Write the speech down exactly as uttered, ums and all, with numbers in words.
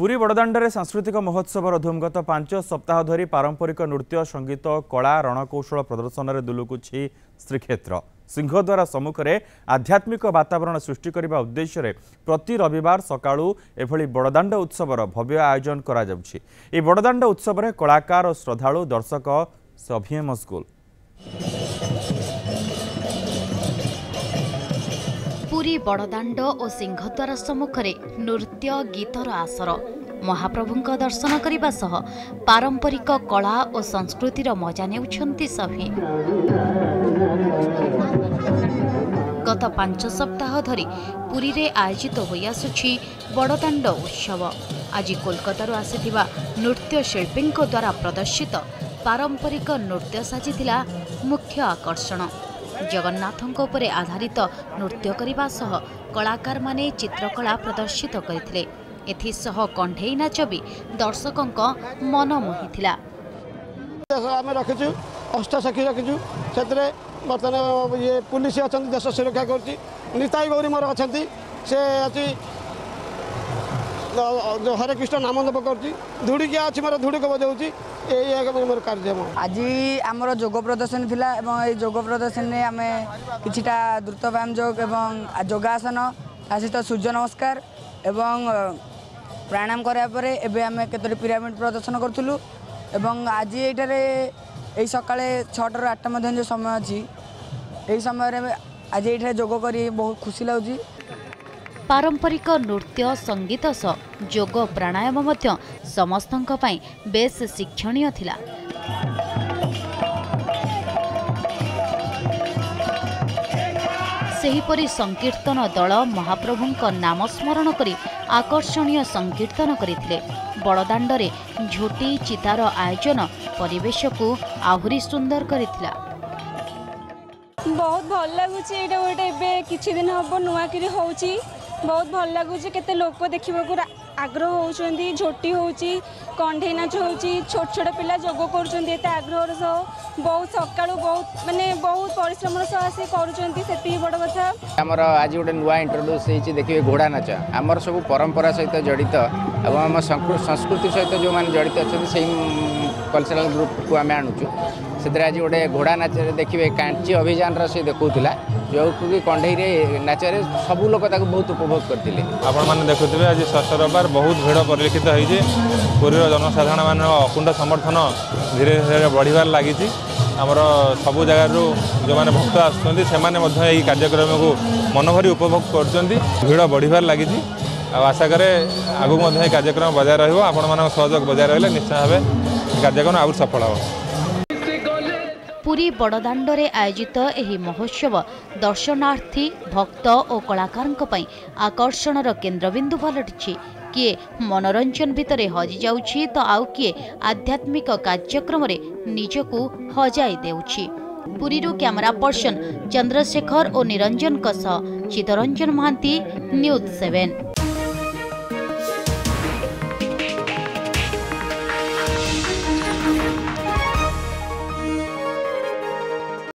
पुरी बड़दाण्डे सांस्कृतिक महोत्सव धूमगत पांच सप्ताह धरी पारंपरिक नृत्य संगीत कला रणकौशल प्रदर्शन में दुलुकुछि श्रीक्षेत्र सिंहद्वार सम्मुखें आध्यात्मिक वातावरण सृष्टि करने उद्देश्य प्रति रविवार सकाळु एभली बड़दाण्ड उत्सवर भव्य आयोजन करा जाउछि। ए बड़दाण्ड उत्सव में कलाकार और श्रद्धालु दर्शक सभी मशगुल। पुरी बड़दाण्ड और सिंहद्वार सम्मुखें नृत्य गीतर आसर महाप्रभुंक दर्शन करने सह पारंपरिक कला और संस्कृतिर मजा नेउछन्ति सभी। गत पांच सप्ताह धरी पुरी रे आयोजित होई आसुछि बड़दाण्ड उत्सव। आज कोलकाता आसीथिबा नृत्य शिल्पी द्वारा प्रदर्शित पारंपरिक नृत्य साजिथिला मुख्य आकर्षण। जगन्नाथों उपरे आधारित नृत्य करने सह कलाकार माने चित्रकला प्रदर्शित करथिले। एथिसह कंढेई नाच भी दर्शकों मन मोहिथिला। आम रखीचु अष्टसखी रखीचु से बर्तमान ये पुलिस अच्छा देश सुरक्षा कर निताई गौरी मोर अच्छा से अच्छी हरे कृष्ण नाम जप करुड़िकिया अच्छी मोर धूड़ी को बजाऊँगी यही मोर कार्य। आज आमर जोग प्रदर्शन थिला एवं ये जोग प्रदर्शन में आम किछिटा द्रुत व्यायाम योग एवं योगासन ता सहित सूर्य नमस्कार एवं प्राणायाम करापर एवं केतोटी पिरामिड प्रदर्शन करूँ एवं आज ये सकाळे छटार आठटा मध्य जो समय अच्छी यही समय आज ये जोग कर बहुत खुशी लगुच। पारंपरिक नृत्य संगीत सह जोग प्राणायाम मध्य समस्तंक पई बेस शिक्षणीय थिला। सेहीपरि संकीर्तन दल महाप्रभुंक नाम स्मरण करी आकर्षणीय संकीर्तन करथिले। बड़दाण्डरे झोटी चितार आयोजन परिवेश को आहुरी सुंदर करथिला। बहुत भल लगुच गोटे किछि दिन हम नुआकि होउची बहुत भल लगुच। केते लोक देखा आग्रह होउछंती झोटी होउची कंढेई नाच होउची छोट छोट पिला जोग करूछंती एते आग्रह सह बहुत सकाळु बहुत माने बहुत परिश्रम सह आसी करूछंती सेती बड़ कथा। हमर आज गोटे नुआ इंट्रोड्यूस होईची देखिए घोड़ा नाच हमर सब परंपरा सहित जड़ित और आम संस्कृति सहित जो माने जड़ित अच्छा से कल्चरल ग्रुप को आम आणुचु से आज गोटे घोड़ा नाच देखिए कांची अभियान से देखा जो कि कंढेई नाच सबू लोक बहुत उपभोग करते। आपण मैंने देखुए आज षष्ठ रविवार बहुत भीड़ परिलक्षित होती पुरी जनसाधारण मान अकुंठ समर्थन धीरे धीरे बढ़िबार लगी। आमर सबू जगार जो मैंने भक्त आसुँच से कार्यक्रम को मनभरी उपभोग कर बढ़िबार लगी। आशा करे आगू कार्यक्रम बजाय रहा सहयोग बजाय रहा निश्चय भाव कार्यक्रम आगु सफल हो। पुरी बड़दाण्डरे आयोजित एही महोत्सव दर्शनार्थी भक्त और कलाकारंक पई आकर्षणर केन्द्रबिंदु पलटिछि। किए मनोरंजन भितरे हजि जाउछि तो आउ किए आध्यात्मिक कार्यक्रम रे निजकु हजाई देउछि। पुरीरु कैमरा पर्सन चंद्रशेखर और निरंजन कस चितरंजन महांती न्यूज सेवन।